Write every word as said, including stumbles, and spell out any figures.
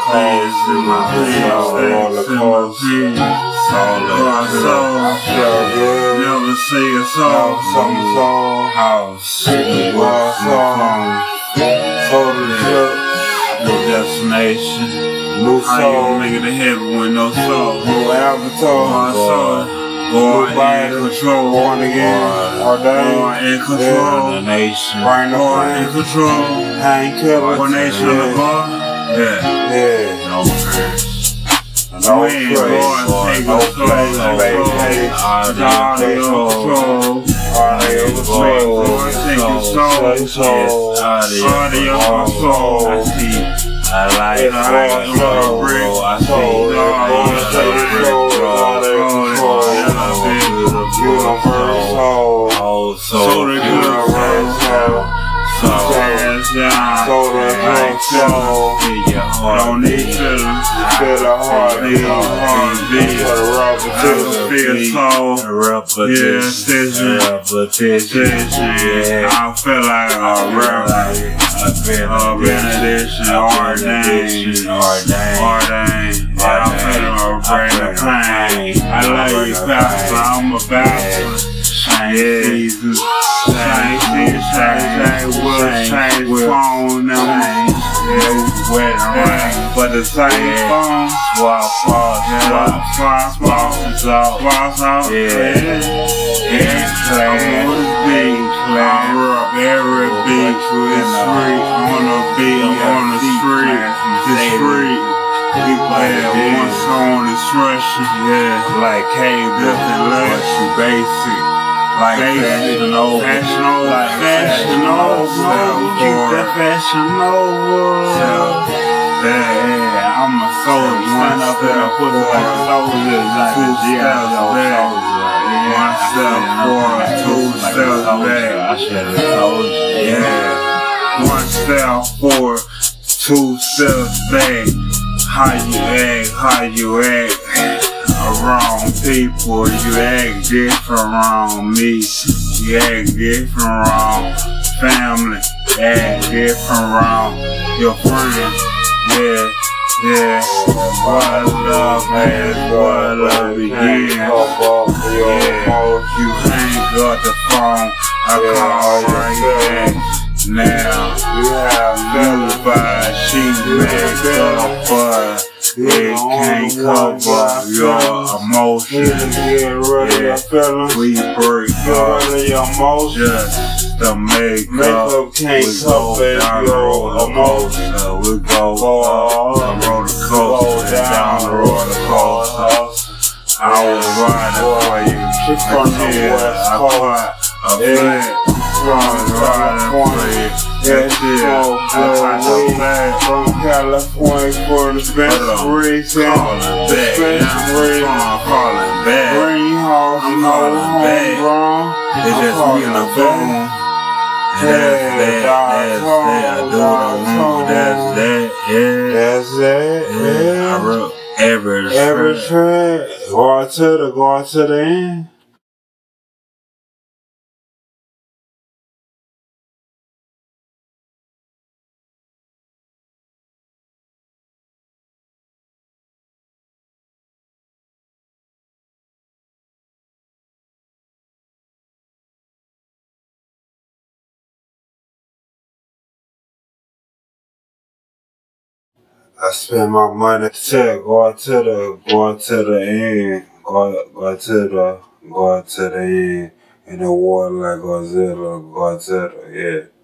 coaster, my roller coaster, solar soul, never see a soul, some soul, house, world song, solar trip, new destination, new soul. How you make it to heaven with no soul? New avatar, soul. Born in control, born again, ordained in control, the nation, born in control, ain't killer, one nation of God, yeah, yeah, no curse, no place, no place, vacation, all in control, all in control, take your soul, all in your soul, I see, I like it, I like it, I see, universal, so the good soul, so down, so the drink soul, don't need feeling, feel the heart, need a heartbeat, feel soul, repetition, repetition, I feel like a rap, a benediction, ordained, ordained, yeah, I'm feeling a brain of pain, I love you, Pastor, I'm a bastard. Yeah, Jesus, change, change, change, will change, phone numbers, yeah, wet rain, but the same phone, swap, swap, swap, swap, swap, swap, swap, swap, yeah, yeah, clan, I'm on the beat, clan, up every beat, it's free, on the beat, on the street, it's free. Yeah, one song is rushing, yeah, like cave, nothing less, you basic. Like fashion over, fashion over, like fashion over, keep that fashion over. Yeah, I'm a soldier, stand up there and put it like a soldier, like a G I Joe soldier. One step forward, two steps back. I should have told you. Yeah, one step forward, two steps back. How you act, how you act. Around people, you act different around me. You act different around family. Act different around your friends. Yeah, yeah. What love has, what love begins. Yeah, you hang up the phone. I call right back. Now you have notified. She made up, but it can't cover your emotions. Yeah, we break up just to make up. We go down the roller coaster. We go up the roller coaster, down the roller coaster. I was riding for you. From the west coast, a flat, riding for you. Yes, yeah, from California for the best reason. Dispensary, greenhouse, no home grown. It's just me on the phone. And that's that, that's that. I do what I want, that's that, yeah. That's that, yeah. I wrote every Every track. Go out to the, go out to the end. I spend my money to go out to the, go out to the end, go, go out to the, go out to the end, in the water like Godzilla, go out to the, yeah.